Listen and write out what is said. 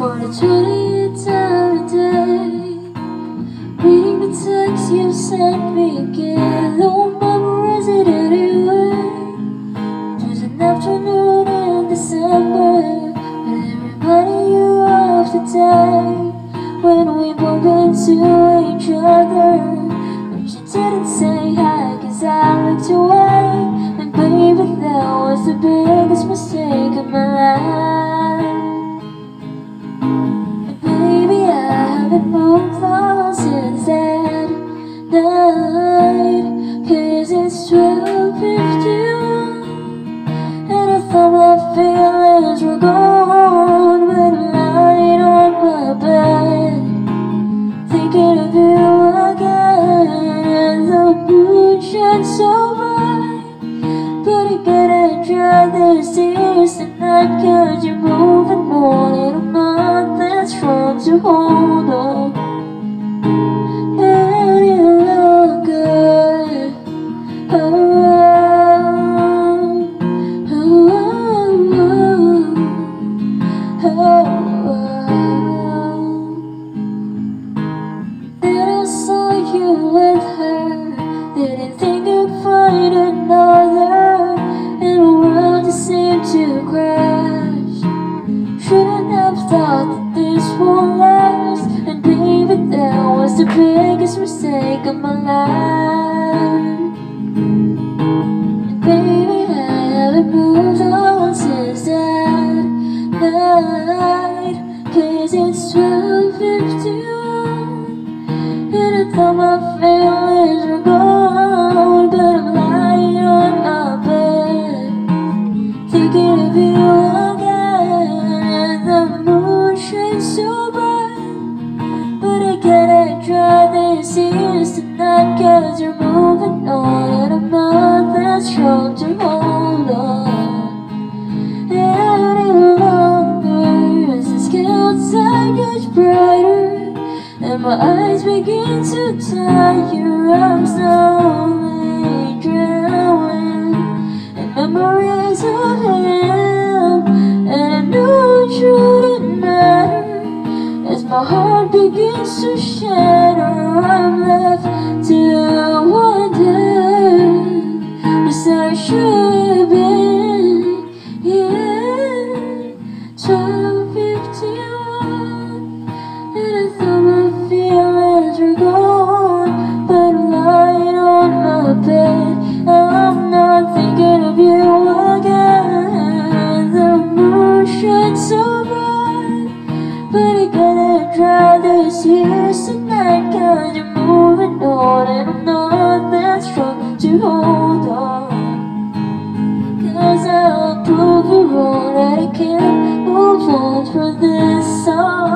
for the 20th time today, reading the text you sent me again. Don't memorize it anyway. It was an afternoon in December, and it reminded you of the day when we bumped into each other. But you didn't say hi, 'cause I looked away. And baby, that was the biggest mistake of my life. And baby, I haven't moved on since that night, 'cause it's 12:51, and I thought my feelings were gone. But I'm lying on my bed, thinking of you again, and the moon shines so bright. But I gotta dry these tears tonight, 'cause you're moving on, and I'm not that strong to hold on any longer. Oh, oh, oh, oh, oh. Then I saw you with her, didn't think I'd find another, and the world just seemed to crash. Shouldn't have thought that this won't last, and baby, that was the biggest mistake of my life. And baby, I haven't moved on since that night, 'cause it's 12:51, and I thought my feelings were gone. But I'm lying on my bed, thinking of you again, and the moon shines so bright. But I gotta dry these tears tonight, 'cause you're moving on, and I'm not that strong to hold on any longer. As the outside gets brighter, and my eyes begin to tire, I'm slowly drowning in memories of him. And I know it shouldn't matter, as my heart begins to shatter. I'm left to wonder, yes, I should have been, yeah. 12:51, and I thought my feelings were gone. But I'm lying on my bed, I'm not thinking of you again. The moon shines so bright, but I gotta dry these tears tonight, 'cause you're moving on, and I'm not that strong to hold on. 'Cause I'll prove you wrong, that I can't move on from this song.